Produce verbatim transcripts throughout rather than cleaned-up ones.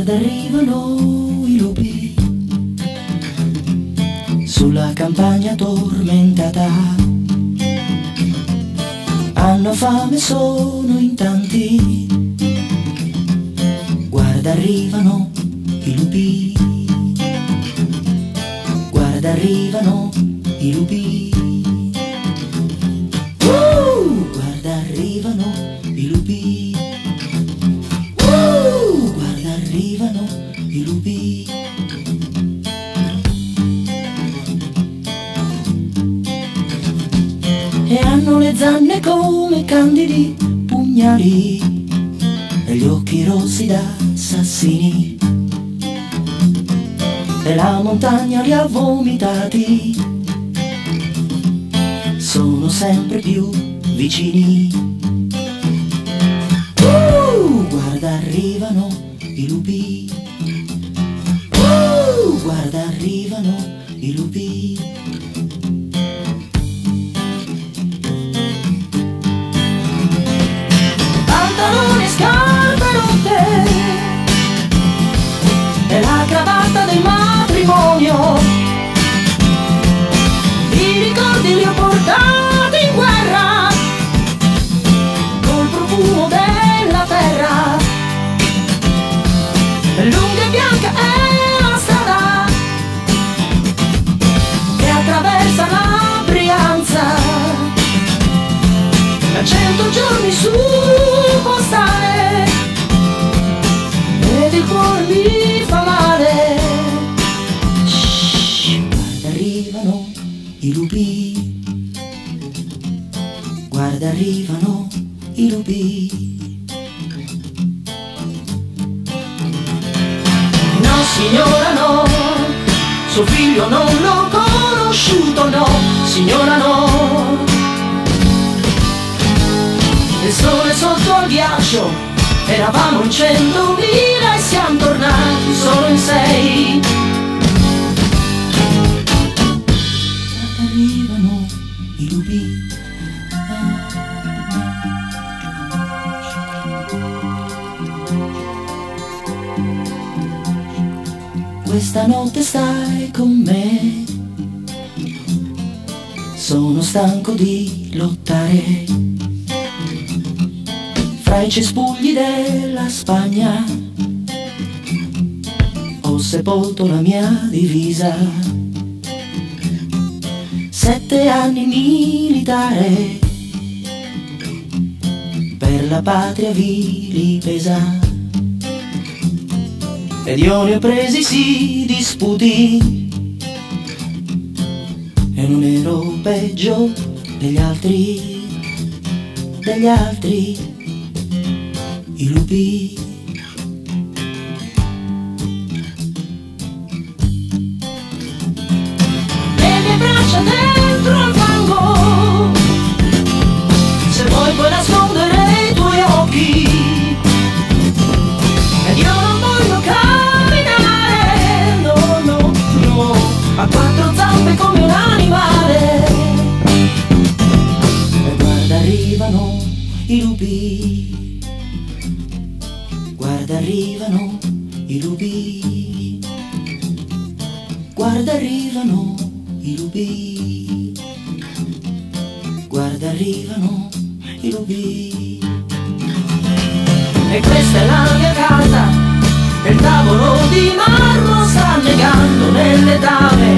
Guarda arrivano i lupi sulla campagna tormentata, hanno fame, sono in tanti. Guarda arrivano i lupi, guarda arrivano i lupi, uh, guarda arrivano i lupi, uh, guarda arrivano i lupi. E hanno le zanne come candidi pugnali e gli occhi rossi da assassini, e la montagna li ha vomitati, sono sempre più vicini. Uh, guarda arrivano i lupi, uh, guarda arrivano i lupi. Pantaloni e scarpe rotte e la cravatta del matrimonio, i ricordi li ho portati in guerra col profumo della terra. Lunga e bianca è la strada che attraversa la Brianza, a cento giorni su postale ed il cuore mi fa male. Shhh, guarda arrivano i lupi, guarda arrivano i lupi. No signora no, suo figlio non l'ho conosciuto, no signora no. Il sole sotto al ghiaccio, eravamo in centomila e siamo tornati solo in sei. Guarda arrivano i lupi, questa notte stai con me, sono stanco di lottare fra i cespugli della Spagna, ho sepolto la mia divisa, sette anni militare, per la patria vi pesa, ed io ne ho presi sì disputi, e non ero peggio degli altri, degli altri. I lupi, le mie braccia dentro al fango, se vuoi puoi nascondere i tuoi occhi, ed io non voglio camminare, no, no, no, a quattro zampe come un animale. E guarda arrivano i lupi, guarda arrivano i lupi, guarda arrivano i lupi, guarda arrivano i lupi. E questa è la mia casa, e il tavolo di marmo sta annegando nelle tave.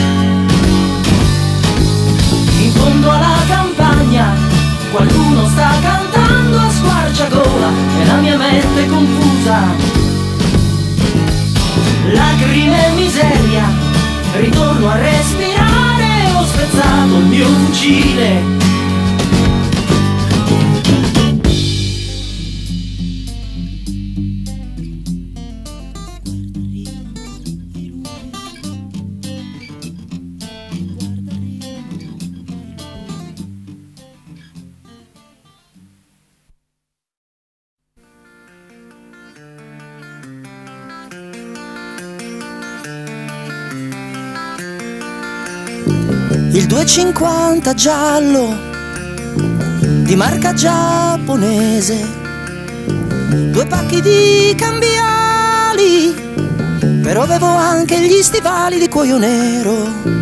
In fondo alla campagna qualcuno sta cantando a squarciagola e la mia mente confusa. Lacrime e miseria, ritorno a respirare, ho spezzato il mio fucile. Il duecentocinquanta giallo di marca giapponese, due pacchi di cambiali ali, però avevo anche gli stivali di cuoio nero.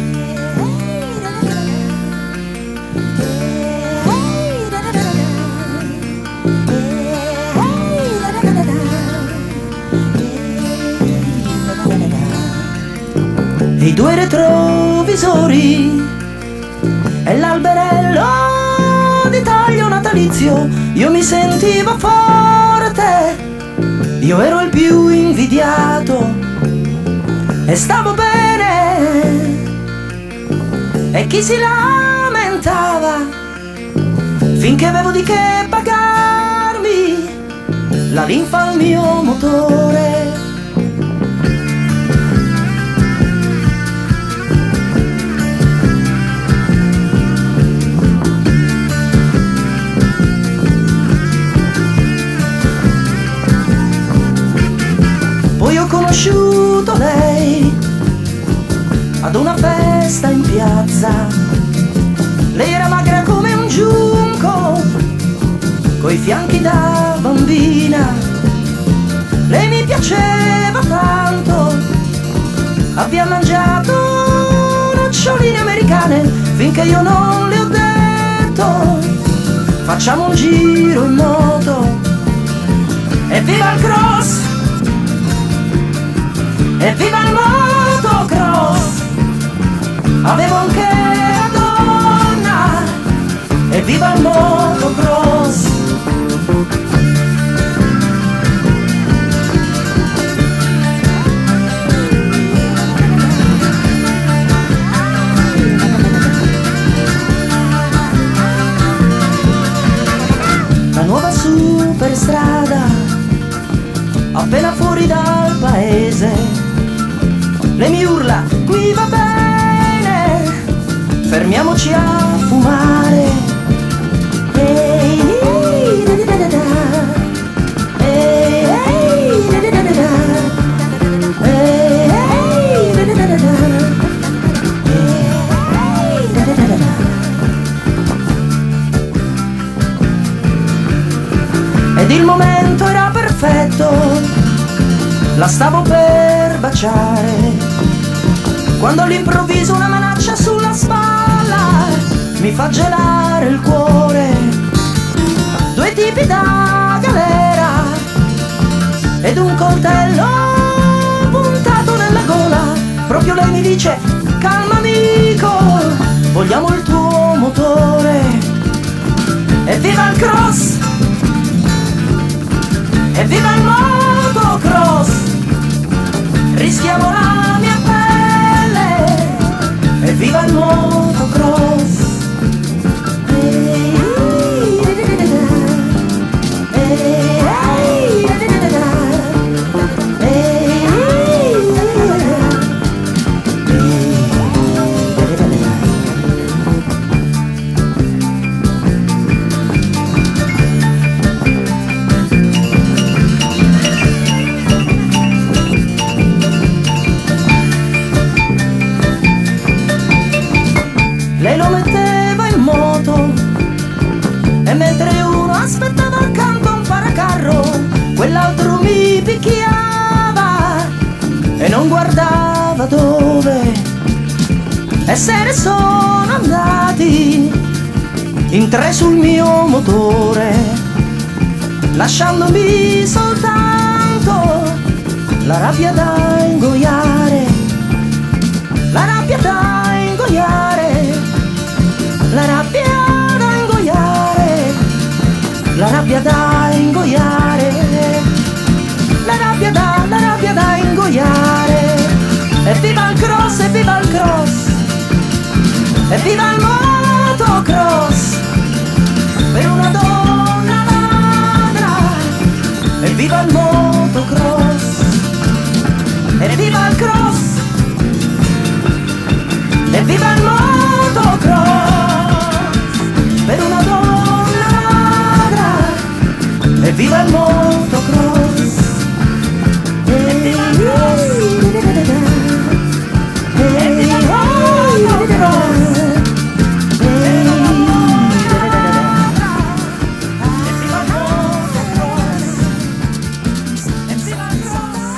E i due retrovisori e l'alberello di taglio natalizio, io mi sentivo forte, io ero il più invidiato e stavo bene, e chi si lamentava finché avevo di che pagarmi la linfa al mio motore. Poi ho conosciuto lei ad una festa in piazza. Lei era magra come un giunco, coi fianchi da bambina. Lei mi piaceva tanto, abbiamo mangiato noccioline americane finché io non le ho detto facciamo un giro in moto. E viva il cross! Evviva il motocross! Avevo anche la donna! Evviva il motocross! La nuova superstrada appena fuori dal paese. Lei mi urla, qui va bene, fermiamoci a fumare. Ehi, ehi, da da da da. Ehi, ehi, da da da da. Ehi, ehi, da da da da. Ehi, da da da da. Ed il momento era perfetto, la stavo per baciare, quando all'improvviso una manaccia sulla spalla mi fa gelare il cuore. Due tipi da galera ed un coltello puntato nella gola. Proprio lei mi dice, calma amico, vogliamo il tuo motore. Evviva il cross! Evviva il motocross! Rischiamo la mia pelle, evviva il motocross! Ehi, ehi, ehi, lei lo metteva in moto e mentre uno aspettava accanto a un paracarro, quell'altro mi picchiava e non guardava dove. E se ne sono andati in tre sul mio motore, lasciandomi soltanto la rabbia da ingoiare, la rabbia da ingoiare, la rabbia da ingoiare, la rabbia da ingoiare, la rabbia da, la rabbia da ingoiare. Evviva il cross, evviva il cross, evviva il motocross, per una donna ladra, evviva il motocross, evviva il cross, evviva il motocross, per una donna ladra, evviva il motocross, evviva il cross, evviva il motocross. Evviva il motocross, evviva il cross.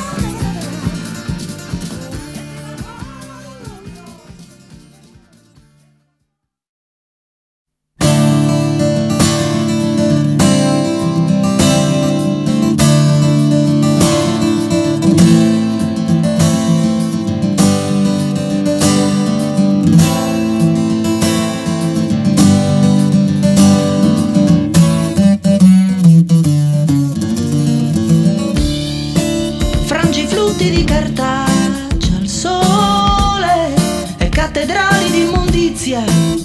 cartaccia al sole e cattedrali di immondizia.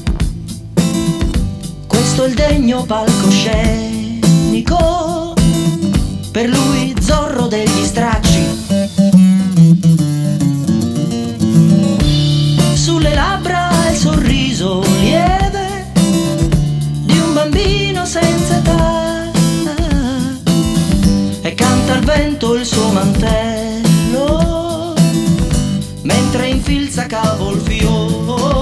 Questo è il degno palcoscenico, per lui Zorro degli stracci. Sulle labbra il sorriso lieve di un bambino senza età, e canta al vento il suo mantello mentre infilza cavolfiori.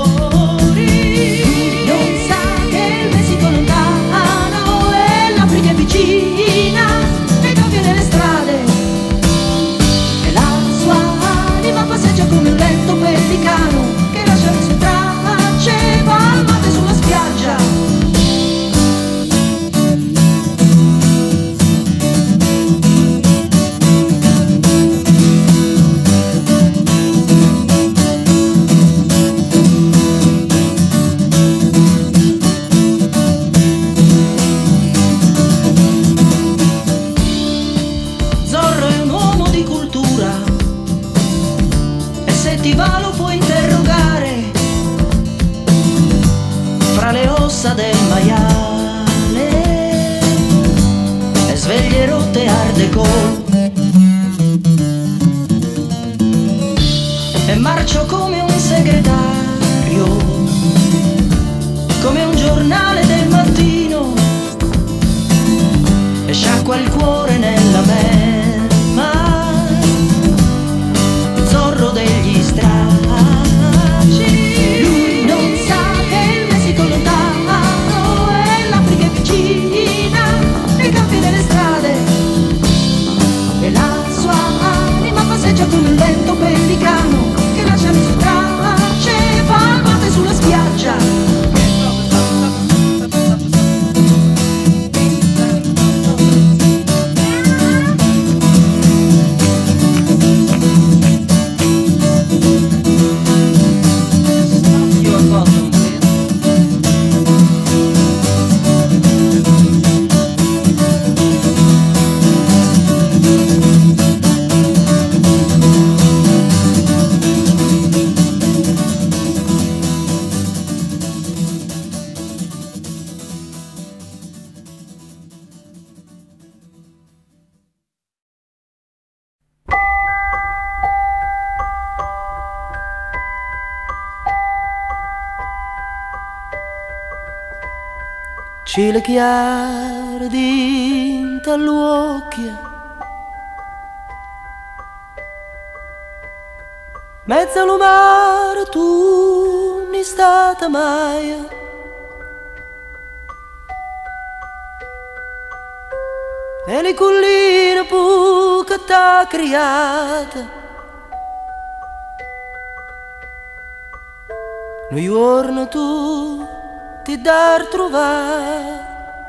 Non sa che il Messico lontano e l'Africa è vicina, e cambia nelle strade, e la sua anima passeggia come un lento pellicano che lascia le sue tracce palmate sulla spiaggia. Ti va lo puoi interrogare fra le ossa del maiale e sveglie rotte art déco, e marcio come un segretario, come un giornale del mattino, e sciacqua il cuore nella melma, Zorro degli stracci. Lui non sa che il Messico lontano e l'Africa è vicina, e cammina nelle strade, e la sua anima passeggia come un lento pellicano che lascia le sue tracce palmate sulla spiaggia. Cile chiare dinta all'occhio, mezza lumare tu non stata mai, e le colline pu che t'ha creata, un giorno tu ti dar trovare,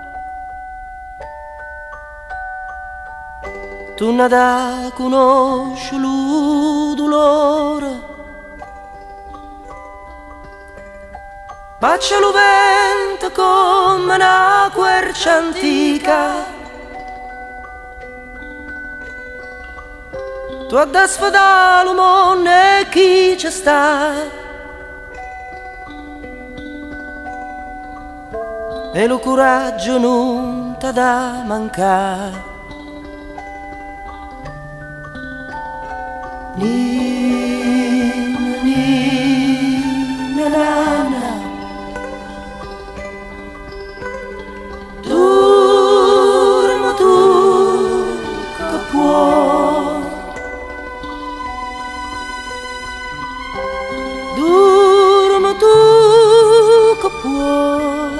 tu non da conosci il dolore, bacia lo vento come una quercia antica, tu hai da sfidare il mondo e chi ci sta, e lo coraggio non t'ha da mancare. Ninna, ninna, nanna, dorma tu che puoi, dorma tu che puoi.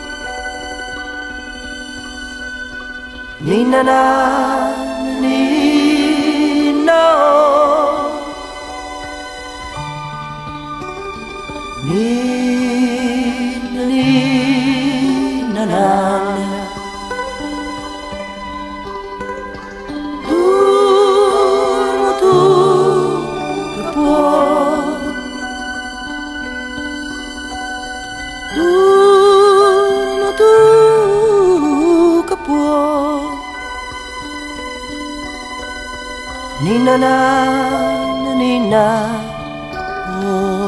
Ninna nanna, ninna oh, ninna ninna nanna, dorma tu che puoi, dorma tu che puoi. Ninna nanna. ninna. Oh.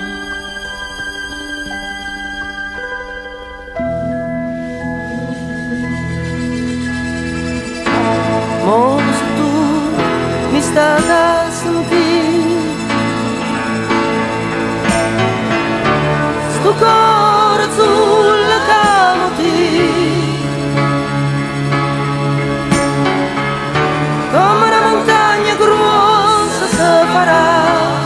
Mo se tu mi stai a sentire sto cuore sulla camoti come una montagna grossa si farà,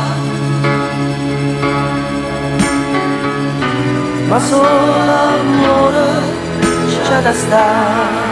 ma solo l'amore c'è da stare.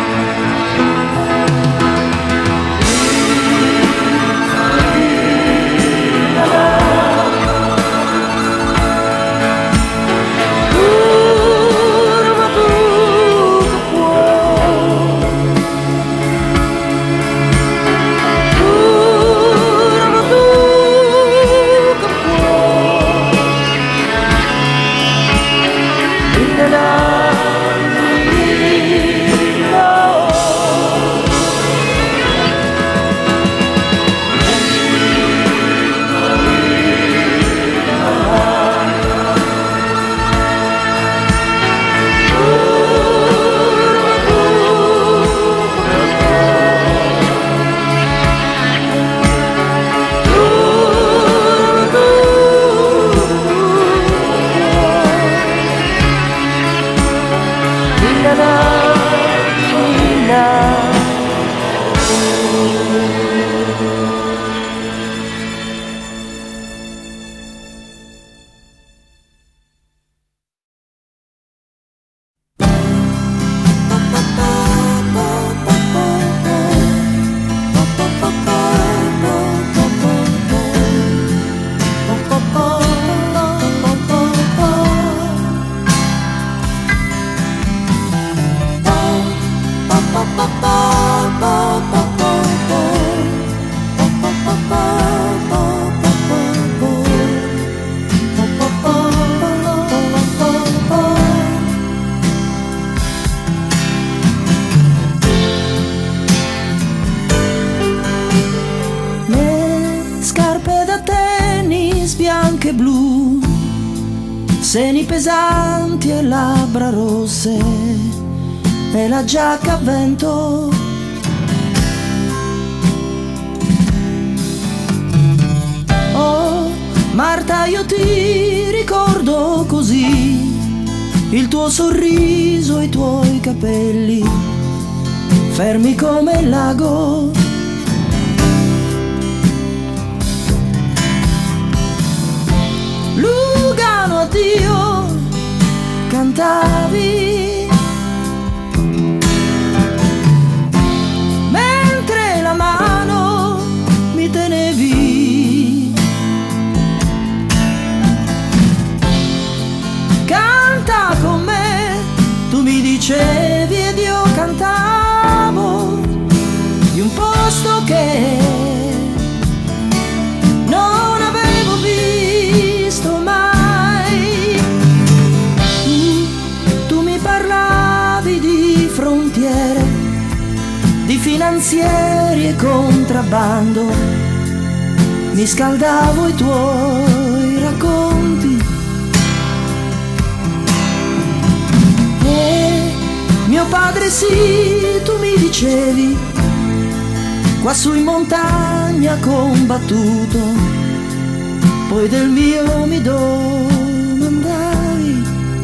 Bianche e blu, seni pesanti e labbra rosse, e la giacca a vento. Oh, Marta, io ti ricordo così, il tuo sorriso, i tuoi capelli, fermi come il lago. Lugano, addio, cantavi, mentre la mano mi tenevi. Canta con me, tu mi dicevi, ed io cantavo di un posto che non avevo visto mai. Tu mi parlavi di frontiere, di finanzieri e contrabbando, mi scaldavo i tuoi racconti. E mio padre sì, tu mi dicevi, quassù in montagna combattuto, poi del mio mi domandavi.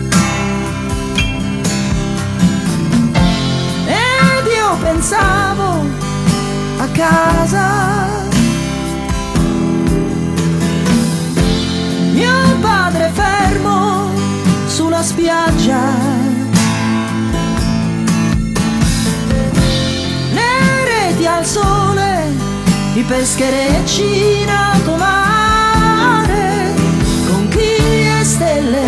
Ed io pensavo a casa, mio padre fermo sulla spiaggia, al sole, i pescherecci in alto mare, conchiglie e stelle,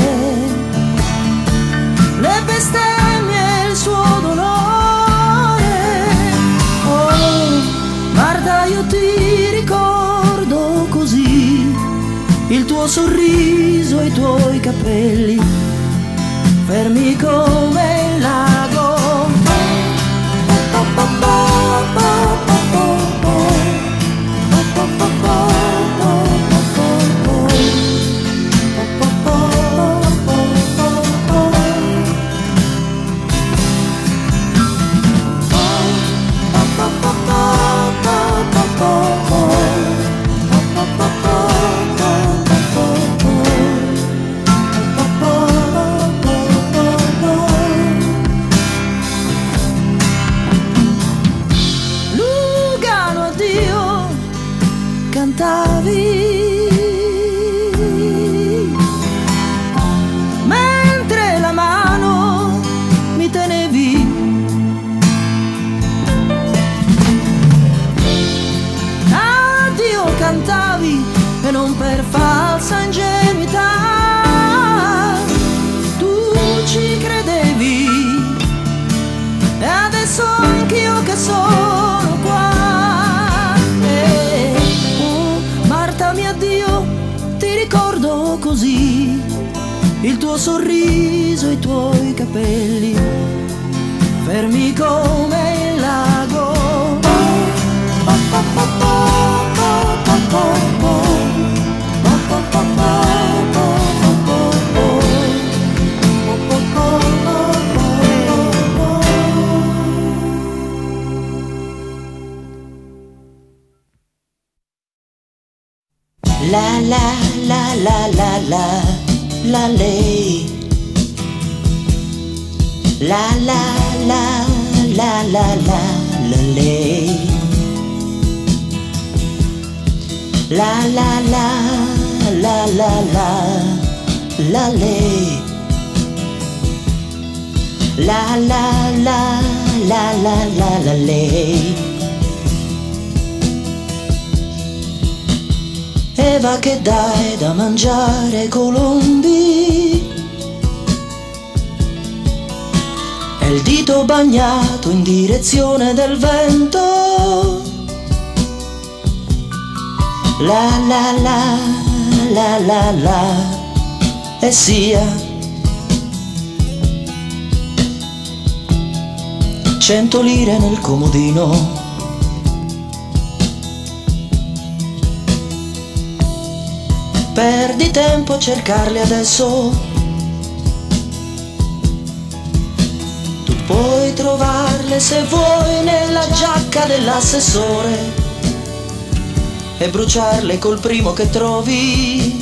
le bestemmie e il suo dolore. Oh, Marta, io ti ricordo così, il tuo sorriso, i tuoi capelli, fermi come il lago. Oh, cantavi, mentre la mano mi tenevi. Addio cantavi e non per falsa ingenuità tu ci credevi, e adesso anch'io che sono qua. E, oh, Marta mia Dio, ti ricordo così, il tuo sorriso, i tuoi capelli, fermi come il lago. Oh, oh, oh, oh, oh, oh, oh, oh. La la la la la la la lei. La la la la la la la lei. La la la la la la la lei. La la la la la la la lei. Eva che dai da mangiare ai colombi, e il dito bagnato in direzione del vento. La la la la la la e sia cento lire nel comodino. Perdi tempo a cercarli adesso, tu puoi trovarle se vuoi nella giacca dell'assessore e bruciarle col primo che trovi.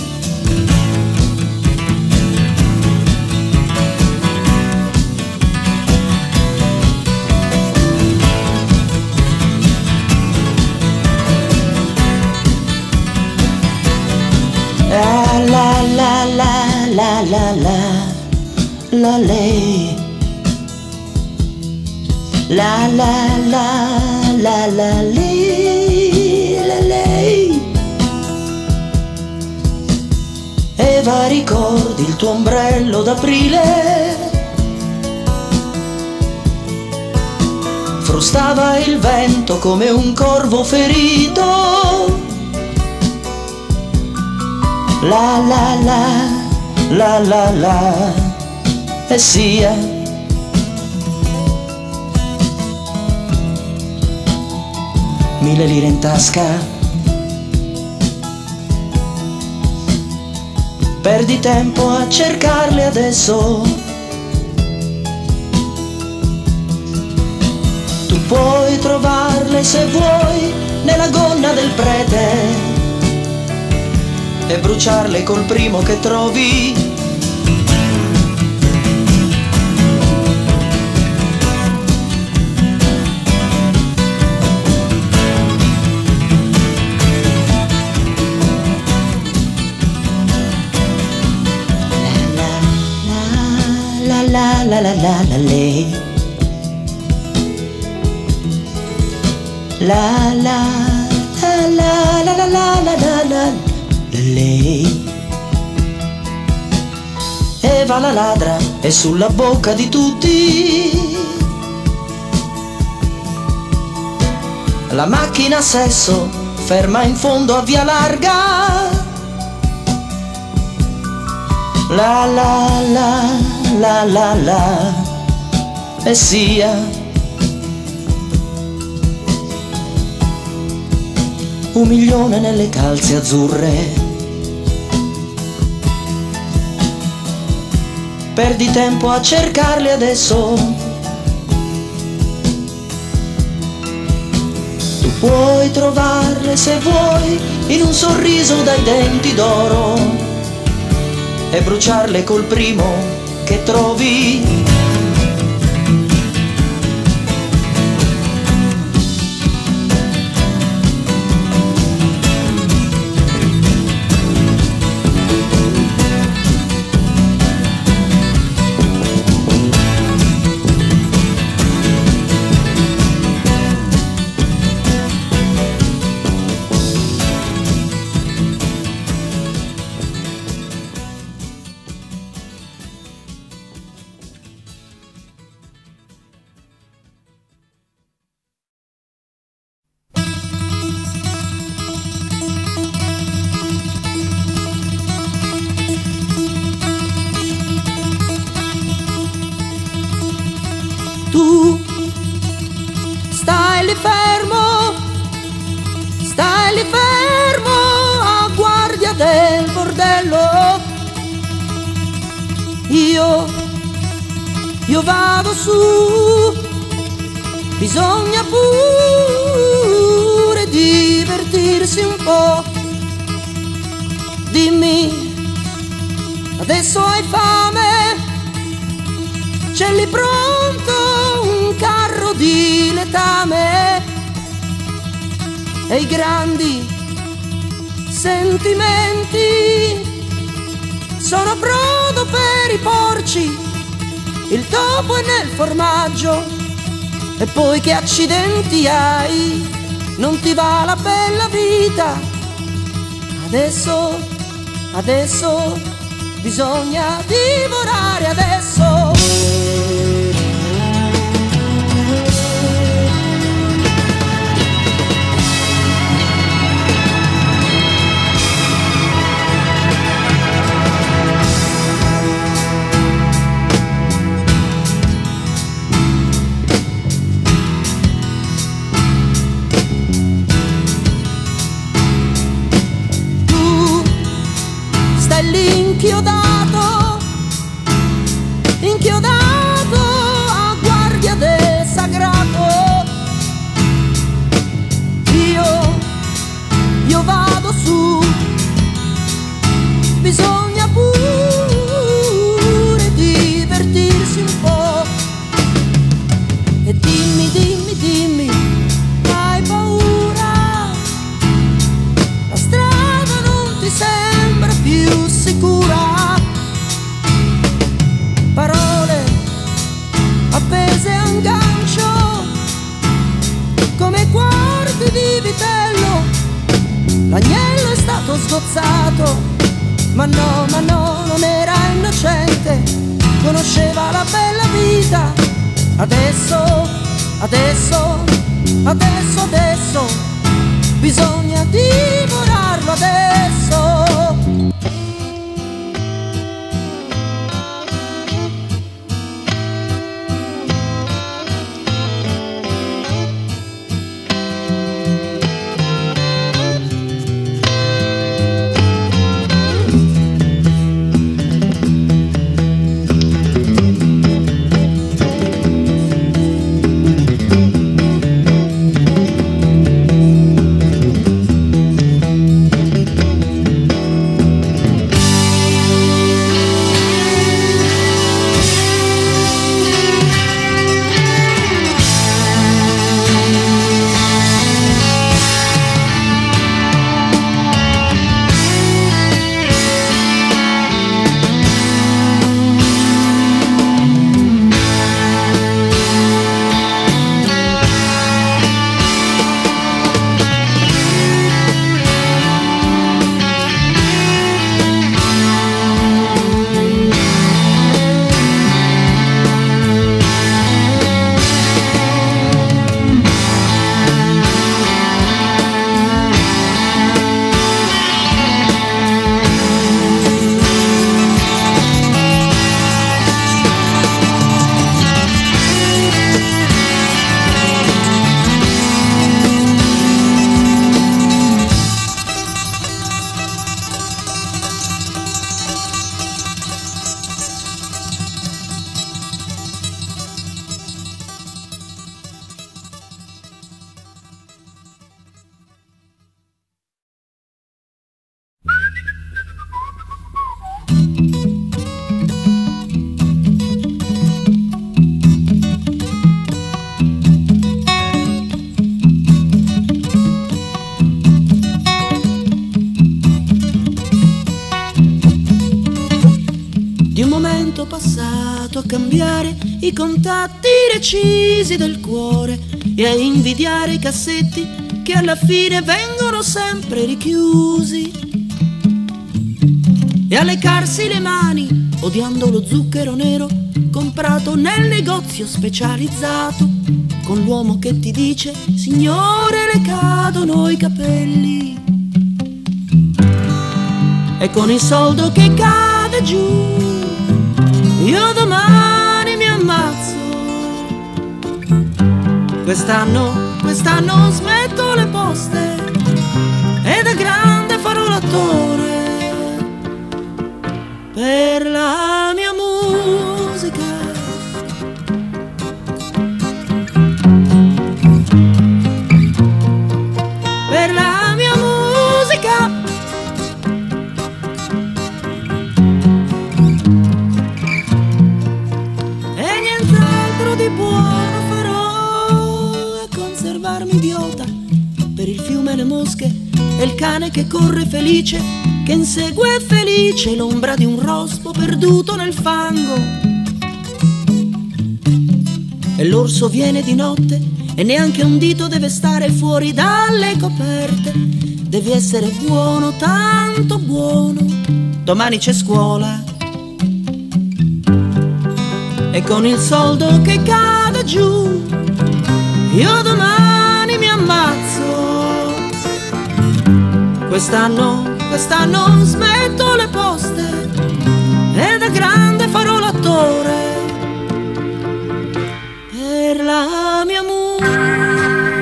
La la la la la la la lei. La la la la la lei, la lei. Eva, ricordi il tuo ombrello d'aprile? Frustava il vento come un corvo ferito. La la la la la la e sia mille lire in tasca. Perdi tempo a cercarle adesso, tu puoi trovarle se vuoi nella gonna del prete e bruciarle col primo che trovi. La la la la la la la lei. La la la la la la la la la la lei. Eva la ladra è sulla bocca di tutti, la macchina sesso ferma in fondo a via larga. La la la la la la e sia un milione nelle calze azzurre. Perdi tempo a cercarle adesso, tu puoi trovarle se vuoi in un sorriso dai denti d'oro e bruciarle col primo che trovi. stai lì fermo, stai lì fermo a guardia del bordello. Io, io vado su, bisogna pure divertirsi un po'. Dimmi, adesso hai fame? C'è lì pronto un carro di letame e i grandi sentimenti sono brodo per i porci, il topo è nel formaggio. E poi che accidenti hai, non ti va la bella vita. Adesso, adesso bisogna divorare adesso. Inchiodato, inchiodato a guardia del sagrato. Io, io vado su, bisogna pure divertirsi un po'. E dimmi, dimmi, dimmi, hai paura? La strada non ti sembra più sicura? Parole appese a un gancio come quarti di vitello. L'agnello è stato sgozzato, ma no, ma no, non era innocente, conosceva la bella vita. Adesso, adesso, adesso, adesso bisogna divorarlo adesso. Passato a cambiare i contatti recisi del cuore e a invidiare i cassetti che alla fine vengono sempre richiusi, e a leccarsi le mani odiando lo zucchero nero comprato nel negozio specializzato, con l'uomo che ti dice: signore, le cadono i capelli, e con il soldo che cade giù io domani mi ammazzo. Quest'anno, quest'anno smetto le poste e da grande farò l'attore per la mia musica. Per la mia musica. E nient'altro di buono farò a conservarmi idiota per il fiume e le mosche e il cane che corre felice, che insegue felice l'ombra di un rospo perduto nel fango. E l'orso viene di notte e neanche un dito deve stare fuori dalle coperte. Devi essere buono, tanto buono, domani c'è scuola. E con il soldo che cade giù io domani mi ammazzo. Quest'anno, quest'anno smetto le poste e da grande farò l'attore per la mia musica.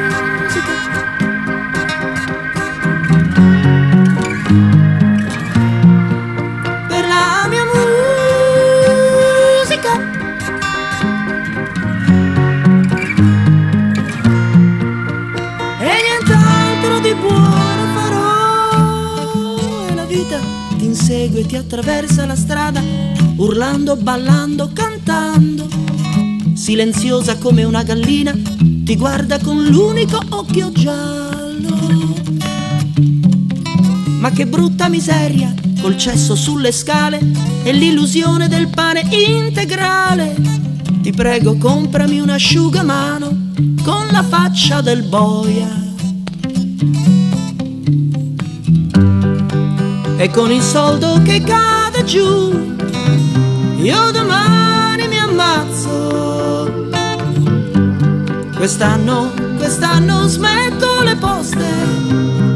Per la mia musica. E nient'altro di buono farò. E la vita ti insegue, ti attraversa la strada, urlando, ballando, cantando. Silenziosa come una gallina, ti guarda con l'unico occhio giallo. Ma che brutta miseria, col cesso sulle scale e l'illusione del pane integrale. Ti prego, comprami un asciugamano con la faccia del boia. E con il soldo che cade giù io domani mi ammazzo. Quest'anno, quest'anno smetto le poste